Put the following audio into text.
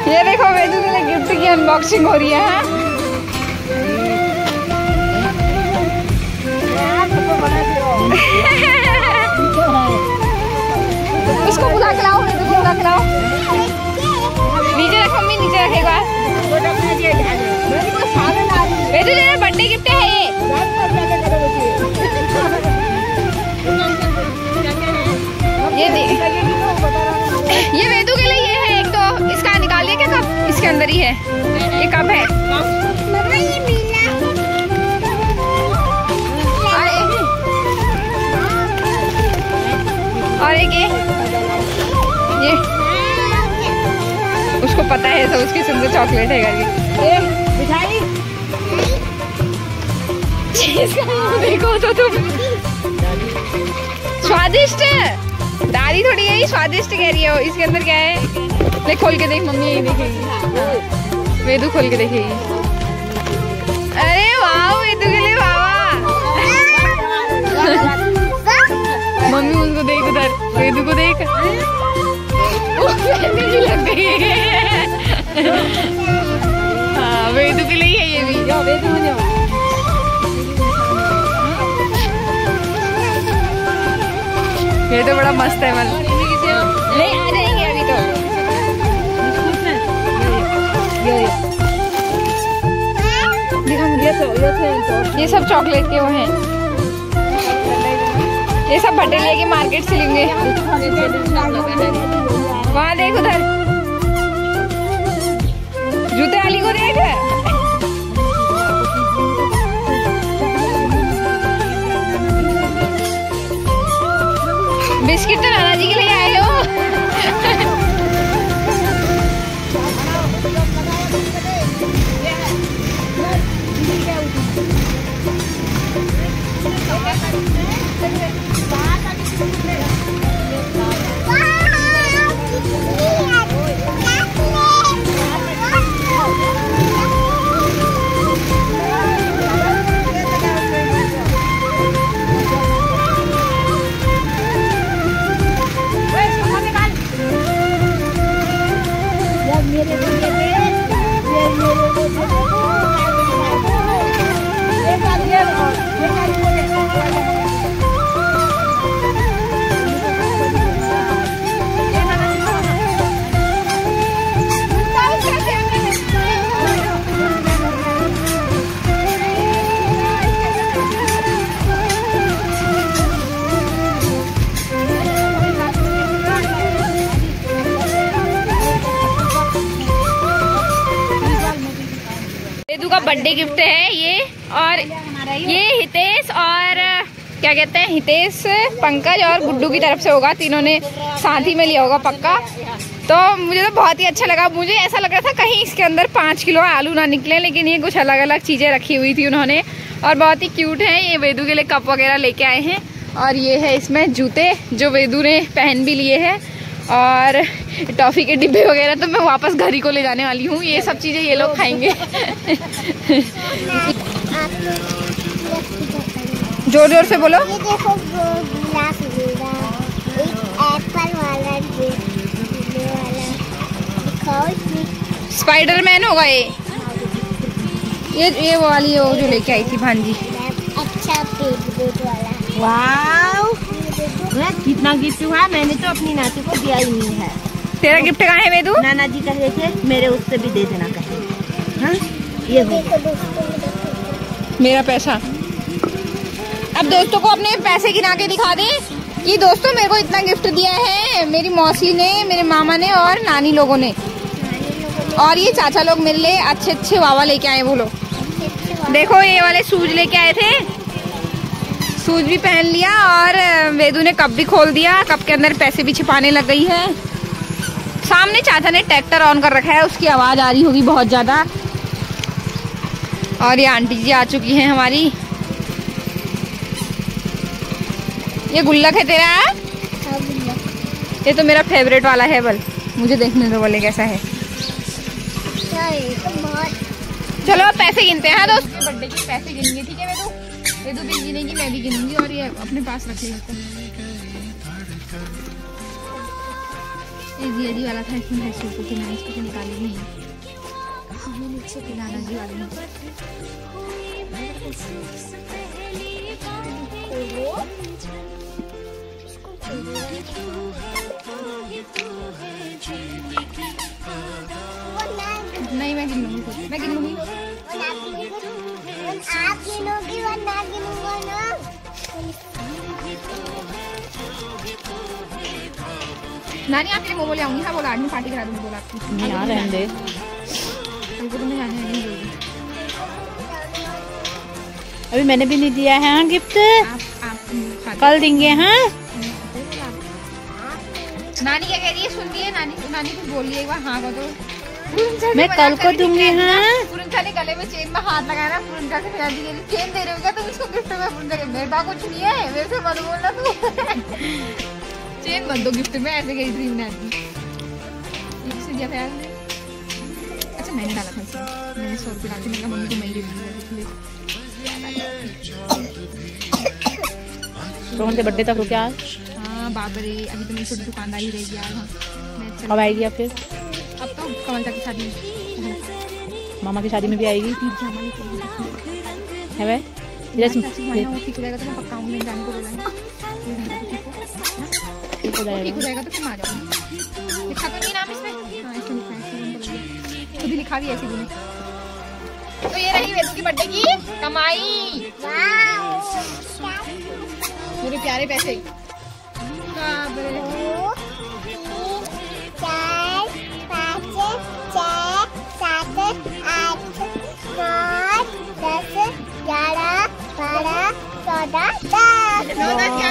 ये देखो वेदू के लिए गिफ्ट की अनबॉक्सिंग हो रही है। इसको बुला के लाओ, वेदू को बुला के लाओ। नीचे रख मम्मी, नीचे रखेगा। वेदू तेरा बर्थडे गिफ्ट है ये वेदू के लिए। ये है एक तो इसका निकालिए क्या कप, इसके अंदर ही है ये कप है। और एक ये उसको पता है तो उसकी सुंदर चॉकलेट है करके। मिठाई देखो तो तुम, स्वादिष्ट दादी थोड़ी है, स्वादिष्ट कह रही है। इसके अंदर क्या है, ले खोल के देख मम्मी, यही देखेगी। वेदू खोल के देखेगी। अरे वाह वेदू के लिए वाह। मम्मी उसको देख, उधर वेदू को देख। लग गई। हाँ वेदू के लिए है ये भी। ये तो बड़ा मस्त है। नहीं आ जाएंगे अभी तो। ये सब चॉकलेट के वो हैं। ये सब भट्टे लेके मार्केट से लेंगे। वहाँ देख, उधर जूते वाली को देख। बिस्किट तो नाना जी के लिए आए हो। वेदू का बर्थडे गिफ्ट है ये। और ये हितेश और क्या कहते हैं, हितेश, पंकज और गुड्डू की तरफ से होगा। तीनों ने साथ ही में लिया होगा पक्का। तो मुझे तो बहुत ही अच्छा लगा। मुझे ऐसा लग रहा था कहीं इसके अंदर 5 किलो आलू ना निकले, लेकिन ये कुछ अलग अलग चीज़ें रखी हुई थी उन्होंने और बहुत ही क्यूट है। ये वेदू के लिए कप वगैरह लेके आए हैं। और ये है इसमें जूते जो वेदू ने पहन भी लिए हैं। और टॉफ़ी के डिब्बे वगैरह तो मैं वापस घर ही को ले जाने वाली हूँ। ये सब चीज़ें ये लोग खाएंगे। जोर जोर से बोलो। ये देखो गिलास मिला, एक एप्पल वाला, स्पाइडरमैन होगा ये वाली वो जो लेके आई थी भांजी। अच्छा फेवरेट वाला। वाव, कितना गिफ्ट हुआ। मैंने तो अपनी नाती को दिया ही नहीं है। तेरा गिफ्ट कहाँ है वेदू? नाना जी कहे थे मेरे उससे भी दे देना कहे। हाँ ये हो मेरा पैसा। अब दोस्तों को अपने पैसे गिना के दिखा दे कि दोस्तों मेरे को इतना गिफ्ट दिया है मेरी मौसी ने, मेरे मामा ने और नानी लोगों ने। और ये चाचा लोग मेरे लिए अच्छे अच्छे वावा लेके आए। बोलो देखो, ये वाले शूज लेके आए थे, शूज भी पहन लिया। और वेदू ने कप भी खोल दिया, कप के अंदर पैसे भी छिपाने लग गई है। सामने चाचा ने ट्रैक्टर ऑन कर रखा है, उसकी आवाज आ रही होगी बहुत ज्यादा। और ये आंटी जी आ चुकी हैं हमारी। ये गुल्लक है तेरा? ये तो मेरा फेवरेट वाला है। बल मुझे देखने दो बोले कैसा है। चलो अब पैसे गिनते हैं दोस्त। बर्थडे के पैसे गिनेंगे, ठीक है वेदू? वेदू भी गिनेगी, मैं भी गिनूंगी। और ये अपने पास रख लेते हैं। ये वाला था, इसमें है सूप के, मैंने इसको निकाली नहीं है। नीचे पिलाना जी वाली नहीं, मैं गिन लूंगी खुद, मैं गिन लूंगी। आप गिनोगी वरना गिनूंगा ना। नानी आपके लिए मोमो ले आऊंगी। हाँ बोला, आज मैं पार्टी करा दूंगी, बोला आपकी। नहीं आ रहने दे, हमको तो नहीं आने नहीं देगी। अभी मैंने भी नहीं दिया है। हाँ गिफ्ट आप कल देंगे। हाँ नानी क्या कह रही है, सुन रही है नानी? नानी कुछ बोल रही है एक बार। हाँ को तो मैं कल को दूंगी। हाँ पुरनका ने गले में चेन में हाथ लगाया ना, पुरनका से फिर चेन दे रहे हो क्या तुम इसको गिफ्ट में? पुरनका के मेरे पास कुछ नहीं है, मेरे से मत बोलना तू। चेन मत दो गिफ्ट में, ऐसे कही ड्रीम नानी इससे दिया था यार। अच्छा मैंने डाला था इसमें, मैंने 100 रुपये डाल के, मैंने कहा मम्मी को मैं ही दे दूंगी। रोहन के बर्थडे तक रुके आज। हाँ बाबरे, अभी तो मेरी छोटी दुकानदारी रहेगी यार। हाँ अब आएगी या फिर अब तो कमल की शादी मामा की शादी में भी आएगी है भाई। ठीक हो जाएगा तो मैं पक्का आऊंगी, जाने को बोला है। ठीक हो जाएगा तो तुम आ जाओगी। लिखा तो नहीं नाम इसमें? हाँ इसमें लिखा है, खुद ही लिखा भी है सिद्धू ने। तो ये रही वेदू की बर्थडे की कमाई। मेरे प्यारे पैसे। 2, 3, 4, 5, 6, 7, 8, 9, 10, 11, 12, 14, 10।